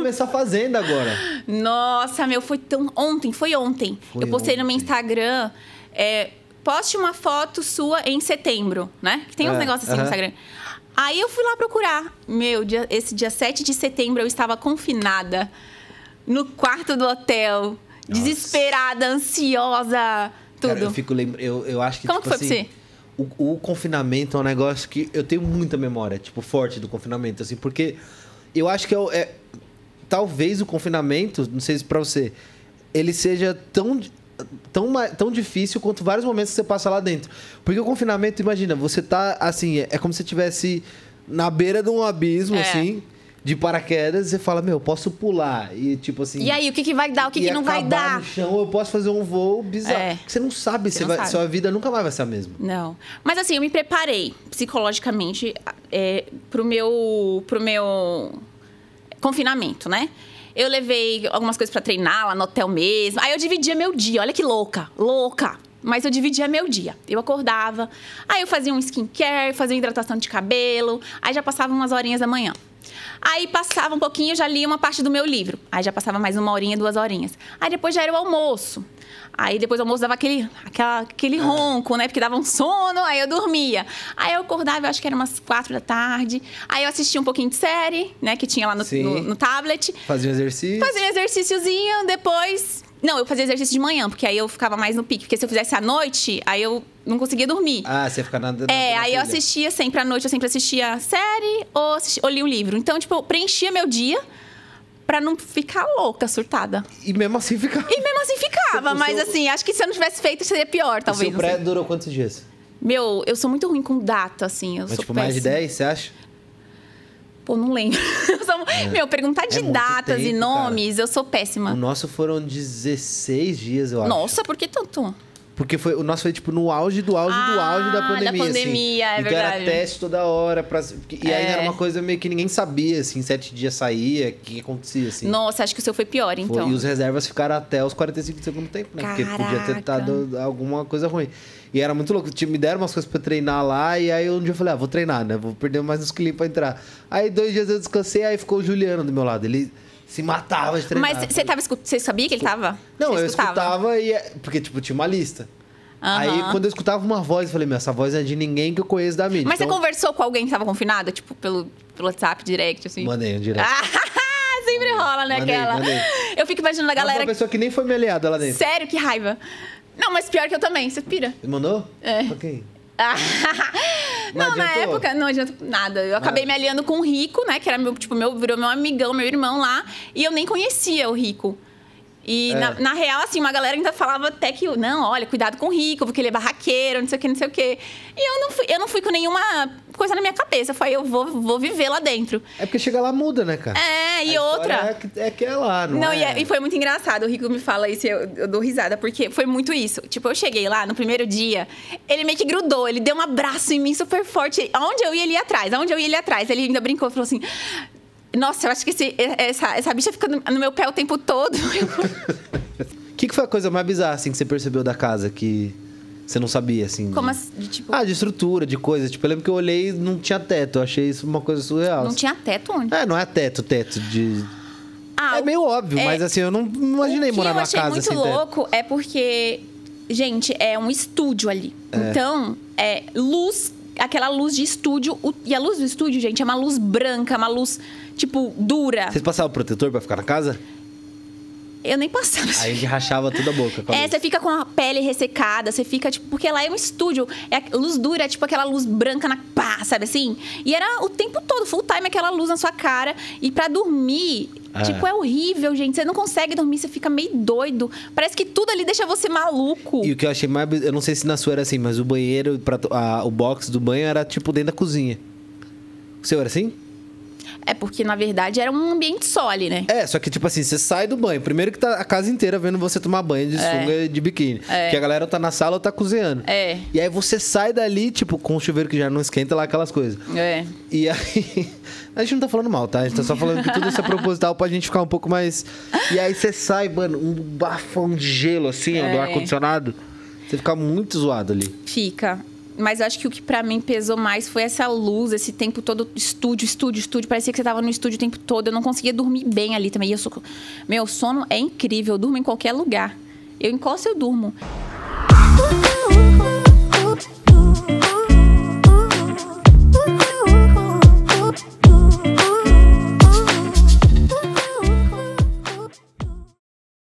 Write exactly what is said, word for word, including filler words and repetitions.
começar fazendo agora. Nossa, meu, foi tão... Ontem, foi ontem. Foi eu postei ontem. no meu Instagram... É, poste uma foto sua em setembro, né? Que tem uns É, negócios assim uh-huh. no Instagram. Aí eu fui lá procurar. Meu, dia, esse dia sete de setembro eu estava confinada no quarto do hotel. Nossa. Desesperada, ansiosa, tudo. Cara, eu fico lembrando... Eu, eu acho que, Como tipo que foi assim... pra você? O, o confinamento é um negócio que eu tenho muita memória, tipo, forte do confinamento, assim, porque eu acho que é, é talvez o confinamento, não sei se pra você, ele seja tão, tão, tão difícil quanto vários momentos que você passa lá dentro. Porque o confinamento, imagina, você tá, assim, é, é como se você estivesse na beira de um abismo, é. assim... de paraquedas, você fala, meu, posso pular. E tipo assim... E aí, o que, que vai dar, o que, que não vai dar? no chão, eu posso fazer um voo bizarro. É. Você não sabe, você você não vai, sabe. Sua vida nunca mais vai ser a mesma. Não. Mas assim, eu me preparei psicologicamente é, pro meu, pro meu confinamento, né? Eu levei algumas coisas pra treinar lá no hotel mesmo. Aí eu dividia meu dia, olha que louca, louca. Mas eu dividia meu dia. Eu acordava, aí eu fazia um skincare, fazia uma hidratação de cabelo, aí já passava umas horinhas da manhã. Aí passava um pouquinho, já lia uma parte do meu livro. Aí já passava mais uma horinha, duas horinhas. Aí depois já era o almoço. Aí depois do almoço dava aquele, aquela, aquele ronco, né? Porque dava um sono, aí eu dormia. Aí eu acordava, eu acho que era umas quatro da tarde. Aí eu assistia um pouquinho de série, né? Que tinha lá no, no, no tablet. Fazia um exercício. Fazia um exercíciozinho, depois... Não, eu fazia exercício de manhã, porque aí eu ficava mais no pique. Porque se eu fizesse à noite, aí eu não conseguia dormir. Ah, você ia ficar na, na É, na aí filha. eu assistia sempre à noite, eu sempre assistia série ou, assisti, ou lia um livro. Então, tipo, eu preenchia meu dia pra não ficar louca, surtada. E mesmo assim ficava. E mesmo assim ficava, O mas seu- assim, acho que se eu não tivesse feito, seria pior, talvez. O seu não pré sei. durou quantos dias? Meu, eu sou muito ruim com data, assim. Eu Mas sou tipo, mais de péssima. dez, você acha? Pô, não lembro. Eu sou- Meu, perguntar de É muito datas e tempo, nomes, eu sou péssima. O nosso foram dezesseis dias, eu acho. Nossa, por que tanto? Porque foi, o nosso foi, tipo, no auge do auge do Ah, auge da da pandemia, pandemia, assim. é então verdade. era teste toda hora. Pra, e aí É. era uma coisa meio que ninguém sabia, assim. Sete dias saía, o que acontecia, assim. Nossa, acho que o seu foi pior, Foi, então. e os reservas ficaram até os quarenta e cinco do segundo tempo, né? Porque podia ter Caraca. dado alguma coisa ruim. E era muito louco. Tipo, me deram umas coisas pra treinar lá. E aí um dia eu falei, ah, vou treinar, né? Vou perder mais uns quilinhos pra entrar. Aí dois dias eu descansei, aí ficou o Juliano do meu lado. Ele se matava de treinar. Mas você tava escu- você sabia que ele tava? Não, Você eu escutava e... Porque, tipo, tinha uma lista. Aí, Aham. quando eu escutava uma voz, eu falei, meu, essa voz é de ninguém que eu conheço da mídia. Mas então, você conversou com alguém que tava confinado? Tipo, pelo, pelo WhatsApp, direct, assim? Mandei um direto. Ah, sempre rola, né, Mandei, aquela? mandei. Eu fico imaginando a Mas galera... uma pessoa que nem foi minha aliada lá dentro. Sério, que raiva. Não, mas pior que eu também, você pira. Ele mandou? É. Pra quem? Ah, Não não, na adiantou? época não adianta nada. Eu acabei me aliando com o Rico, né? Que era meu, tipo, meu, virou meu amigão, meu irmão lá. E eu nem conhecia o Rico. E, É. na, na real, assim, uma galera ainda falava até que... Não, olha, cuidado com o Rico, porque ele é barraqueiro, não sei o que, não sei o que. E eu não fui, eu não fui com nenhuma coisa na minha cabeça. Eu falei, eu vou, vou viver lá dentro. É porque chega lá muda, né, cara? É, e A outra... história É que, é que é lá, não, Não, é? e, é- e foi muito engraçado. O Rico me fala isso e eu, eu dou risada, porque foi muito isso. Tipo, eu cheguei lá no primeiro dia, ele meio que grudou, ele deu um abraço em mim super forte. Aonde eu ia, ele ia atrás, aonde eu ia, ele ia atrás. Ele ainda brincou, falou assim... Nossa, eu acho que esse- essa, essa bicha fica no, no meu pé o tempo todo. O que, que foi a coisa mais bizarra, assim, que você percebeu da casa que você não sabia, assim? Como de... assim, de, tipo... Ah, de estrutura, de coisa. Tipo, eu lembro que eu olhei e não tinha teto. Eu achei isso uma coisa surreal. Não tinha teto onde? É, não é teto, teto de... Ah, é meio óbvio, é- mas assim, eu não imaginei o que morar eu numa achei casa muito sem teto. louco é porque, gente, é um estúdio ali. Então, é luz, aquela luz de estúdio. o- E a luz do estúdio, gente, é uma luz branca, uma luz, tipo, dura. Vocês passavam protetor pra ficar na casa? Eu nem passava. Aí a gente rachava toda a boca com a É, luz. você fica com a pele ressecada, você fica, tipo, porque lá é um estúdio. É a luz dura, é tipo aquela luz branca na pá, sabe assim? E era o tempo todo, full time, aquela luz na sua cara. E pra dormir, É. tipo, é horrível, gente. Você não consegue dormir, você fica meio doido. Parece que tudo ali deixa você maluco. E o que eu achei mais... biz- Eu não sei se na sua era assim, mas o banheiro, pra to- a- o box do banho era tipo dentro da cozinha. O seu era assim? É porque, na verdade, era um ambiente só ali, né? É, só que tipo assim, você sai do banho. Primeiro que tá a casa inteira vendo você tomar banho de sunga e de biquíni. É. Que a galera tá na sala ou tá cozinhando. É. E aí você sai dali, tipo, com o chuveiro que já não esquenta lá, aquelas coisas. É. E aí... A gente não tá falando mal, tá? A gente tá só falando que tudo isso é proposital pra gente ficar um pouco mais... E aí você sai, mano, um bafão de gelo, assim, ó, do É. ar-condicionado. Você fica muito zoado ali. Fica. Mas eu acho que o que pra mim pesou mais foi essa luz, esse tempo todo, estúdio, estúdio, estúdio. Parecia que você tava no estúdio o tempo todo. Eu não conseguia dormir bem ali também. E eu sou... Meu sono é incrível, eu durmo em qualquer lugar. Eu encosto, eu durmo.